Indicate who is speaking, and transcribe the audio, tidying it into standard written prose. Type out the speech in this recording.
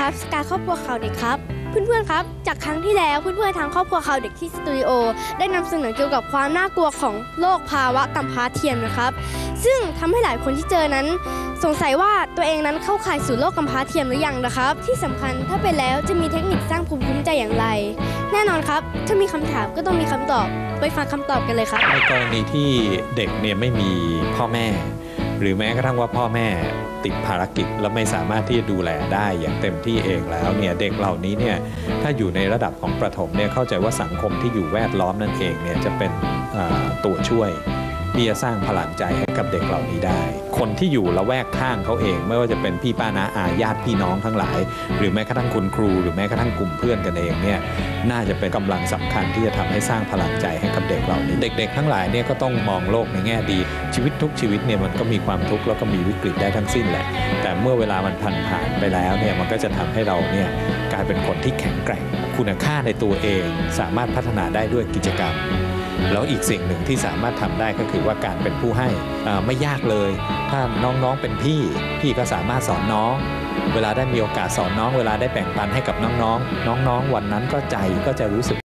Speaker 1: ครับสกายครอบครัวข่าวเด็กครับเพื่อนๆครับจากครั้งที่แล้วเพื่อนๆทางครอบครัวข่าวเด็กที่สตูดิโอได้นำเสนอเกี่ยวกับความน่ากลัวของโรคภาวะกำพร้าเทียมนะครับซึ่งทำให้หลายคนที่เจอนั้นสงสัยว่าตัวเองนั้นเข้าข่ายสู่โรคกำพร้าเทียมหรือยังนะครับที่สำคัญถ้าเป็นแล้วจะมีเทคนิคสร้างภูมิคุ้มกันอย่างไรแน่นอนครับถ้ามีคำถามก็ต้องมีคำตอบไปฟังคำตอบกันเลยครับ
Speaker 2: ในกรณีที่เด็กเนี่ยไม่มีพ่อแม่หรือแม้กระทั่งว่าพ่อแม่ติดภารกิจและไม่สามารถที่จะดูแลได้อย่างเต็มที่เองแล้วเนี่ยเด็กเหล่านี้เนี่ยถ้าอยู่ในระดับของประถมเนี่ยเข้าใจว่าสังคมที่อยู่แวดล้อมนั่นเองเนี่ยจะเป็นตัวช่วยที่จะสร้างพลังใจให้กับเด็กเหล่านี้ได้คนที่อยู่ละแวกข้างเขาเองไม่ว่าจะเป็นพี่ป้าน้าอาญาติพี่น้องทั้งหลายหรือแม้กระทั่งคุณครูหรือแม้กระทั่งกลุ่มเพื่อนกันเองเนี่ยน่าจะเป็นกำลังสำคัญที่จะทำให้สร้างพลังใจให้กับเด็กเหล่านี้เด็กๆทั้งหลายเนี่ยก็ต้องมองโลกในแง่ดีชีวิตทุกชีวิตเนี่ยมันก็มีความทุกข์แล้วก็มีวิกฤตได้ทั้งสิ้นแหละแต่เมื่อเวลามันผ่านไปแล้วเนี่ยมันก็จะทำให้เราเนี่ยกลายเป็นคนที่แข็งแกร่งคุณค่าในตัวเองสามารถพัฒนาได้ด้วยกิจกรรมแล้วอีกสิ่งหนึ่งที่สามารถทำได้ก็คือว่าการเป็นผู้ให้ไม่ยากเลยถ้าน้องๆเป็นพี่ก็สามารถสอนน้องเวลาได้มีโอกาสสอนน้องเวลาได้แบ่งปันให้กับน้องๆวันนั้นก็ใจก็จะรู้สึก